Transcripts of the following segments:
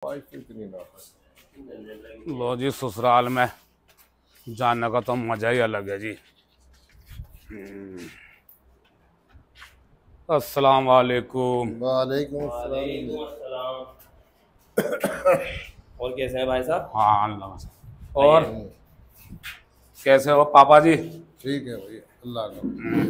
Wife इतनी ना। लो जी, ससुराल में जाने का तो मजा ही अलग है जी। अस्सलाम वालेकुम। वालेकुम अस्सलाम। और कैसे हैं भाई साहब? हाँ अल्लाह से। और कैसे हो पापा जी? ठीक है भाई, अल्लाह का।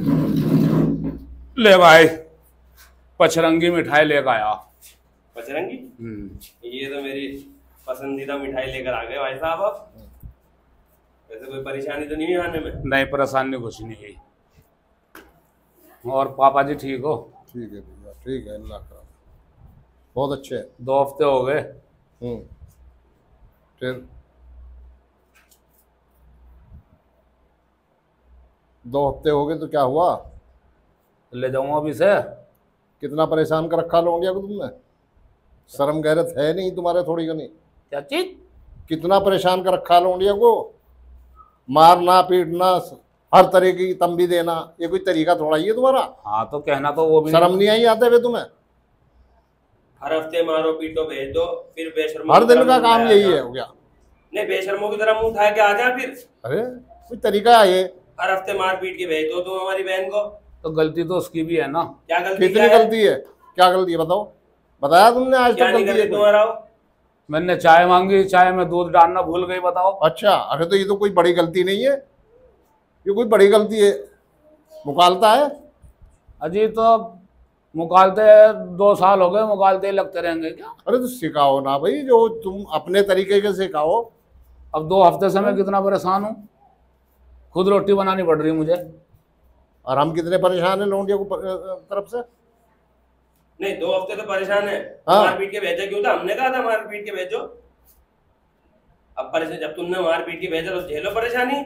ले भाई, पचरंगी मिठाई लेकर आया। पचरंगी? ये तो मेरी पसंदीदा मिठाई लेकर आ गए भाई साहब। आप वैसे कोई परेशानी तो नहीं है आने में? नहीं, परेशानी कुछ नहीं हुई। और पापा जी ठीक हो? ठीक है भैया, ठीक है, अल्लाह का। बहुत अच्छे है। 2 हफ्ते हो गए। फिर 2 हफ्ते हो गए तो क्या हुआ? ले जाऊंगा अभी से। कितना परेशान कर रखा लोंडिया को तुमने? शर्म गैरत है नहीं तुम्हारे थोड़ी का नहीं? क्या चीज? कितना परेशान कर रखा लोंडिया को? मारना पीटना, हर तरह की तंबी देना, ये कोई तरीका थोड़ा ही है तुम्हारा? हाँ तो कहना तो वो भी शर्म नहीं आई आते हुए तुम्हें? हर हफ्ते मारो पीटो भेज दो, फिर बेशर्मो हर दिन का काम यही है हो गया? नहीं, बेशर्मो की तरह मुंह उठा के आ जा फिर। अरे कोई तरीका है ये? हर हफ्ते मार पीट के भेज दो तुम हमारी बहन को। तो गलती तो उसकी भी है ना। क्या गलती? कितनी गलती है? क्या गलती है बताओ? बताया तुमने आज क्या तक नहीं गलती है करते कोई? तुम्हारा? मैंने चाय मांगी, चाय में दूध डालना भूल गई, बताओ। अच्छा, अरे तो ये तो कोई बड़ी गलती नहीं है, ये कोई बड़ी गलती है? मुकालता है? अजी तो मुकालते 2 साल हो गए, मुकालते ही लगते रहेंगे क्या? अरे तो सिखाओ ना भाई, जो तुम अपने तरीके के सिखाओ। अब 2 हफ्ते से मैं कितना परेशान हूँ, खुद रोटी बनानी पड़ रही है मुझे। और हम कितने परेशान है लोंडिया को तरफ से? नहीं, 2 हफ्ते तो परेशान है। हाँ। मार पीट के भेजा क्यों था? हमने कहा था मार पीट के भेजो। अब परेशान जब तुमने मार पीट के भेजा तो झेलो परेशानी।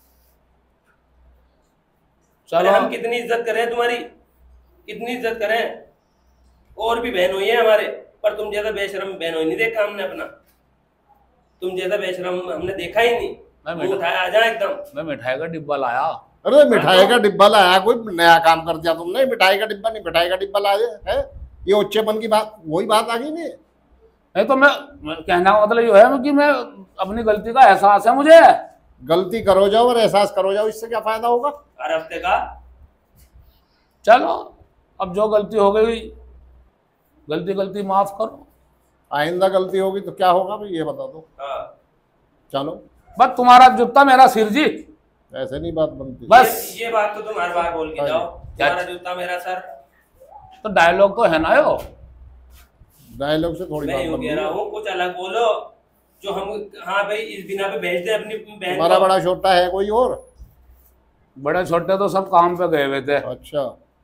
चलो, हम कितनी इज्जत करें तुम्हारी, कितनी इज्जत करें? और भी बहन हुई है हमारे, पर तुम जैसा बेशरम बहन हुई नहीं देखा हमने अपना। तुम जैसा बेशरम हमने देखा ही नहीं। मुंह उठाया आ जा एकदम। मैं मिठाई का डिब्बा लाया। अरे मिठाई का डिब्बा लाया? कोई नया काम कर दिया तुमने? मिठाई का डिब्बा नहीं, मिठाई का डिब्बा लाए है? ये उच्चेपन की बात, वही बात आ गई नहीं? नहीं तो मैं कहना का मतलब ये है कि मैं अपनी गलती का एहसास है मुझे। गलती करो जाओ और एहसास करो जाओ, इससे क्या फायदा होगा? हर हफ्ते का। चलो, अब जो गलती हो गई, गलती गलती माफ करो। आइंदा गलती होगी तो क्या होगा भाई, ये बता दो। हाँ। चलो, बस तुम्हारा जूता मेरा सिर जी, ऐसे नहीं बात बनती। बस। ये बात तो तुम हर बार बोल के जाओ, तुम्हारा जूता मेरा सर। तो डायलॉग तो है ना यो। डायलॉग से थोड़ी मैं बात यूं बनती कह रहा है। हूँ कुछ अलग बोलो जो हम। हाँ भाई, इस बिना पे भेज दे अपनी बहन तुम्हारा को। बड़ा छोटा है कोई और? बड़े छोटे तो सब काम पे गए हुए थे। अच्छा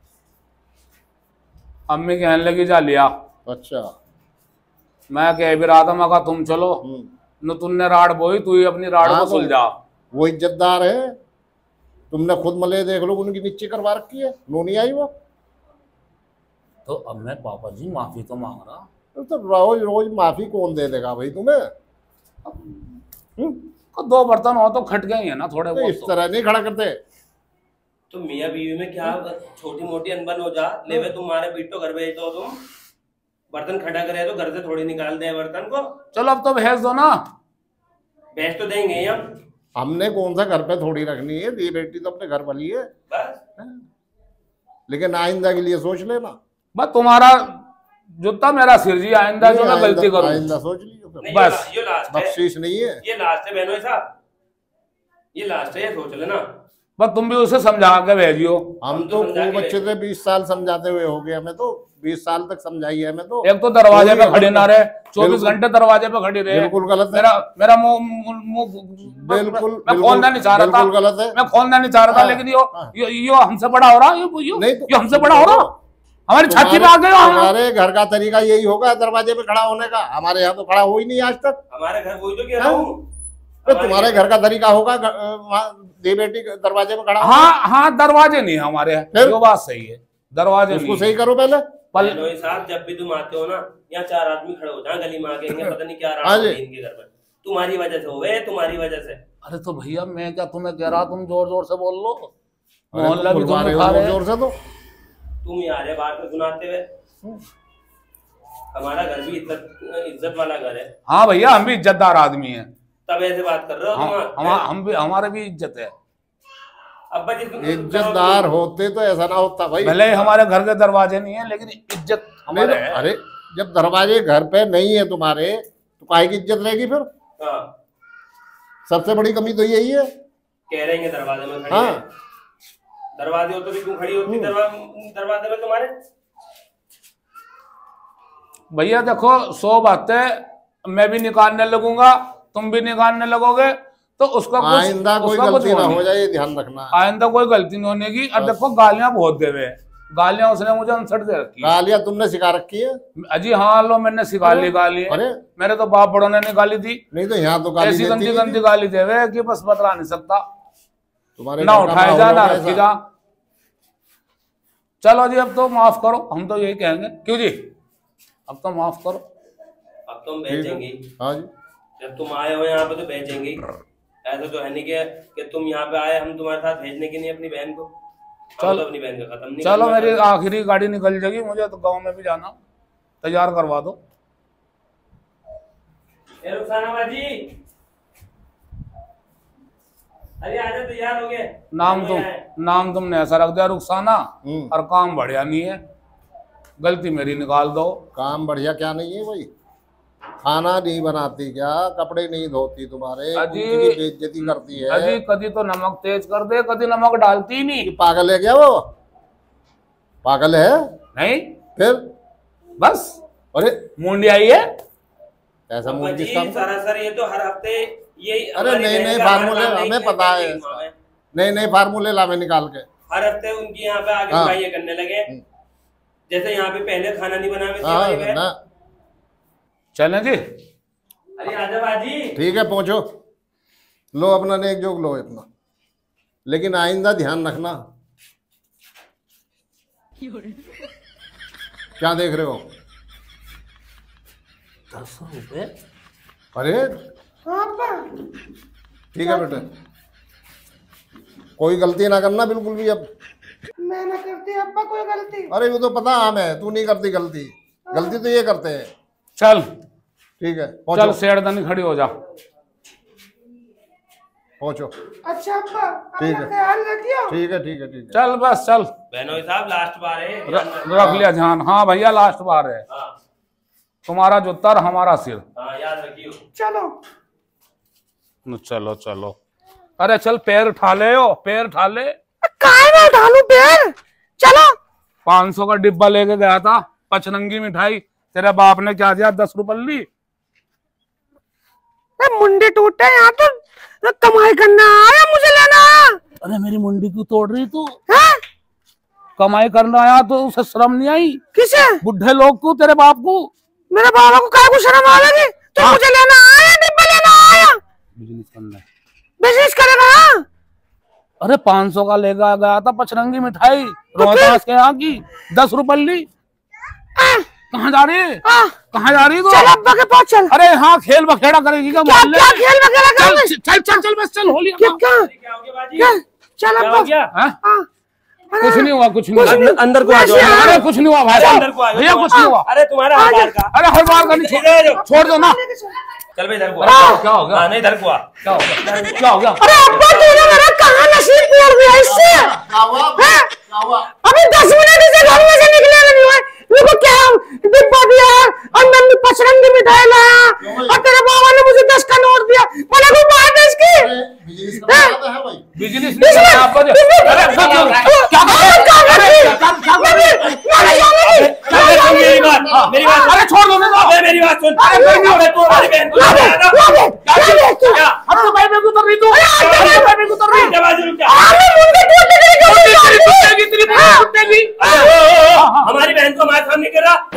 अम्मी कहने लगी जा लिया। अच्छा। मैं कह भी रहा था, मैं कहा तुम चलो न, तुमने राड बोई, तू ही अपनी राड हाँ को तो सुलझा। वो इज्जतदार है, तुमने खुद मले देख लो, उनकी नीचे करवा रखी है, नो नहीं आई वो। तो अब मैं पापा जी माफी तो मांग रहा। तो रोज रोज माफी कौन दे देगा भाई तुम्हें? तो 2 बर्तन हो तो खट गए हैं ना थोड़े तो बहुत इस तरह नहीं खड़ा करते। तो मियाँ बीवी में क्या छोटी मोटी अनबन हो जा ले वे, तुम्हारे पीटो घर भेज दो तुम। बर्तन खड़ा करे तो घर से थोड़ी निकाल दे बर्तन को। चलो अब तो भेज दो ना। भेज तो देंगे ही हम। हमने कौन सा घर पे थोड़ी रखनी है, दी बेटी तो अपने घर वाली है। बस। लेकिन आइंदा के लिए सोच लेना। बस तुम्हारा जूता मेरा सिर जी, आइंदा जो मैं गलती करूं। आइंदा सोच लियो फिर। नहीं, बस। ये लास्ट है। बख्शीश नहीं है ये लास्ट है बहनों साहब, ये लास्ट है, ये सोच लेना। बस तुम भी उसे समझा के भेजियो। हम तो खूब अच्छे से 20 साल समझाते हुए हो गए, हमें तो 20 साल तक समझाई है हमें तो। एक तो दरवाजे पे खड़ी ना रहे, 24 घंटे दरवाजे पे खड़ी रहे। बिल्कुल गलत है। मेरा मुंह बिल्कुल मैं खोलना नहीं चाह रहा था, बिल्कुल गलत है। मैं खोलना नहीं चाह रहा था, हाँ, लेकिन हाँ। यो हमसे बड़ा हो रहा, यो नहीं तो- हमसे बड़ा हो रहा, हमारी छाती पे आ गए। हमारे घर का तरीका यही होगा दरवाजे पे खड़ा होने का, हमारे यहाँ तो खड़ा हो ही नहीं आज तक। हमारे घर वही तो कह रहा हूँ। तो तुम्हारे घर का तरीका होगा दे बेटी दरवाजे में खड़ा होना। हाँ दरवाजे नहीं है हमारे यहाँ, फिर? जो बात सही है, दरवाजे उसको नहीं सही करो पहले। बहनोई साहब, जब भी तुम आते हो ना, यहाँ 4 आदमी खड़े हो जाए गली में आके, पता नहीं क्या रहा हाँ है जी। इनके घर में। तुम्हारी वजह से हो गए, तुम्हारी वजह से। अरे तो भैया मैं क्या तुम्हें कह रहा, तुम जोर जोर से बोल लो, अरे मोहल्ला तुम भी बुलवा तुम्हें रहे खा हो रहे जोर से तो। तुम ही आ रहे बाहर पे सुनाते हुए। हमारा घर भी इज्जत वाला घर है। हाँ भैया, हम भी इज्जतदार आदमी हैं। तब ऐसे बात कर रहे हो तुम? हम भी, हमारे भी इज्जत है। अब्बा जी इज्जतदार होते तो ऐसा ना होता भाई। भले ही हमारे घर के दरवाजे नहीं है, लेकिन इज्जत हमारे है। अरे जब दरवाजे घर पे नहीं है तुम्हारे तो काहे की इज्जत रहेगी फिर? हाँ, सबसे बड़ी कमी तो यही है। कह रहे हैं दरवाजे में खड़ी हाँ। है। दरवाजे हो तो भी क्यों खड़ी होती दरवाजे में तुम्हारे? भैया देखो, 100 बातें मैं भी निकालने लगूंगा, तुम भी निकालने लगोगे, तो उसका आइंदा कोई गलती ना हो जाए, ये ध्यान रखना। आइंदा कोई गलती नहीं होने की। अब देखो, गालियां बहुत देवे, गालियां उसने मुझे 59 दे रखी है। गालियां तुमने सिखा रखी है? अजी हाँ, लो मैंने सिखा ली गाली। अरे मेरे तो बाप बड़ों ने निकाली थी। नहीं तो यहाँ तो गाली ऐसी गंदी गंदी गाली देवे कि बस बतला नहीं सकता। तुम्हारे ना उठाए जा ना रखी जा। चलो जी, अब तो माफ करो, हम तो यही कहेंगे। क्यों जी, अब तो माफ करो। अब तुम भेजेंगे। हाँ जी, जब तुम आए हो यहाँ पे तो भेजेंगे। ऐसा तो है नहीं कि तुम यहाँ पे आए हम तुम्हारे साथ भेजने की नहीं अपनी बहन को। चल, तो अपनी बहन का खत्म नहीं। चलो मेरी आखिरी गाड़ी निकल जाएगी, मुझे तो गांव में भी जाना, तैयार करवा दो। रुखसाना बाजी, अरे आजा, तैयार हो गए। नाम तुमने ऐसा रख दिया रुखसाना, और काम बढ़िया नहीं है। गलती मेरी निकाल दो। काम बढ़िया क्या नहीं है भाई? खाना नहीं बनाती क्या? कपड़े नहीं धोती तुम्हारे? अजी बेइज्जती करती है। अजी कभी तो नमक तेज कर दे, कभी नमक डालती ही नहीं। पागल है क्या वो? पागल है? नहीं फिर बस अरे मुंडी आई है ऐसा मूड जी, सरासर ये तो हर हफ्ते यही। अरे नए फार्मूले हमें पता है, नए फार्मूले ला में निकाल के हर हफ्ते उनकी यहाँ पे आगे बुराइयां करने लगे। जैसे यहाँ पे पहले खाना नहीं बना ना। चलें जी। अरे आजा बाजी। ठीक है, पहुंचो, लो अपना नेक जोग लो इतना, लेकिन आइंदा ध्यान रखना। क्या देख रहे हो? 10 रुपए? अरे ठीक है बेटे, कोई गलती ना करना बिल्कुल भी। अब मैं ना करती अब्बा कोई गलती। अरे वो तो पता हमें, तू नहीं करती गलती। गलती तो ये करते हैं। चल ठीक है, चल शेरदनी खड़ी हो जा। पहुंचो। अच्छा अब्बा, ठीक है, ख्याल रखियो। ठीक है, ठीक है, ठीक है। चल बस चल। बहनोई साहब लास्ट बार है, रख लिया ध्यान। हाँ भैया, लास्ट बार है। हाँ। तुम्हारा जूता और हमारा सिर। हाँ, याद रखियो। चलो चलो चलो। अरे चल, पैर उठा ले, पैर उठा ले। काहे में उठा लूं पैर? चलो। 500 का डिब्बा लेके गया था, पचरंगी मिठाई, तेरे बाप ने क्या दिया? 10 रुपए ली। मुंडी टूटे, यहाँ तो कमाई करना आया, मुझे लेना। अरे मेरी मुंडी क्यों तोड़ रही तू? है? कमाई करना आया तो उसे शर्म नहीं आई? किसे? बुढ़े लोग को, तेरे बाप को। मेरे बाबा को क्या शर्म आ लगी? तो मुझे लेना आया, डिब्बा लेना आया। बिजनेस करना है। बिजनेस करेगा? अरे 500 का लेगा गया था पचरंगी मिठाई, रोहतास के यहाँ की, 10 रुपए ली। कहाँ जा रही है? कहाँ जा रही है? चल अब्बा के पास चल। अरे हाँ, खेल बखेड़ा करेगी क्या? क्या खेल वगैरह करोगे? चल चल चल बस चल, होली। क्या क्या हो गया बाजी? चल क्या अब्बा। हो गया? कुछ नहीं हुआ, कुछ नहीं हुआ। अंदर को आ जाओ। अरे कुछ नहीं हुआ भाई, अंदर को आ जाओ। भैया कुछ नहीं हुआ। अरे तुम्हारा हर बार का। अरे हर बार का नहीं, छोड़ दो ना। चल भाई, इधर को आ। क्या हो गया? नहीं, इधर को आ। क्या हो गया? क्या हो गया? अरे अब्बा, तूने मेरा कहाँ नसीब तोड़ दिया इससे? अभी 10 मिनट से घर में से निकले नहीं हुए, मेरे को क्या डिब्बा दिया, अंदर में पचरंगी मिठाई लाया, और तेरे बाबा ने मुझे 10 का नोट दिया। बोला कोई बात है इसकी? बिजनेस नहीं करना आपको। अरे क्या कर रहे हो? मेरी बात। अरे छोड़ दो ना, मेरी बात सुन। अब तो भाई में उतर रही तू। हमारी बहन को हमारे सामने कर रहा।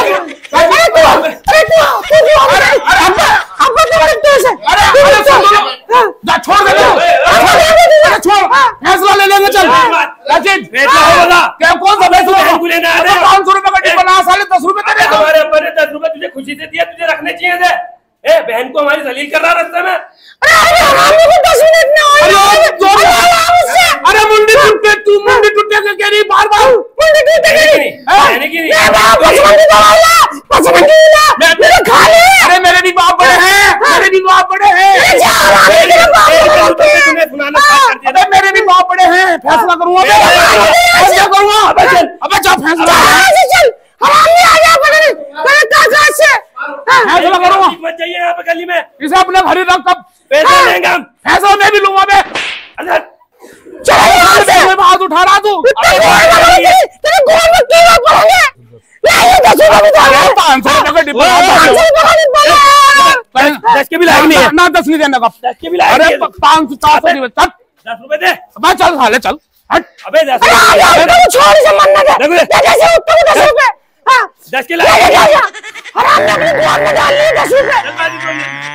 छोड़ दे, छोड़, फैसला ले लेंगे। चल क्या, कौन सा फैसला? 500 रुपए का डिब्बा ना, 10.5 रुपए तेरे। हमारे अब्बा ने 10 रुपए तुझे खुशी से दिया, तुझे रखने चाहिए थे। बहन को हमारी जलील कर रहा रास्ते में। अरे 10 मिनट में अरे मुंडी टूटे, तू मुंडी टूटे। देख के नहीं बार-बार मुझे क्यों देख रही कहने की नहीं पचरंगी दवाई ला पचरंगी ला मेरे खा ले अरे मेरे भी बाप बड़े हैं, मेरे भी बाप बड़े हैं। तुम्हें सुनाना स्टार्ट कर दिया। अबे मेरे भी बाप बड़े हैं, फैसला करूंगा मैं, फैसला करूंगा। अबे चल फैसला चल हराम नहीं आ गया पकड़ तेरे ताकत से फैसला करूंगा। मत जाइए यहाँ पे गली में, इसे अपने घर ही रख, कब पैसे लेंगे हम। फैसला मैं भी लूंगा मैं। अंदर चल यहाँ से मैं हाथ उठा रहा तू तेरे गोल में कीड़ा पड़ेंगे ये 10 रुपए बता रहा है 500 रुपए का डिब्बा 10 के भी लायक नहीं है। ना 10 नहीं देने का। 10 के भी लायक अरे नहीं है। 500 400 नहीं, चल 10 रुपए दे। अबे चल साले चल हट। अबे 10 अरे छोड़ से मन ना रख ले। दे जैसे उत्तर 10 रुपए हां 10 के लायक हराम ने अपने गोल में डाल लिए 10 रुपए जल्दबाजी करो।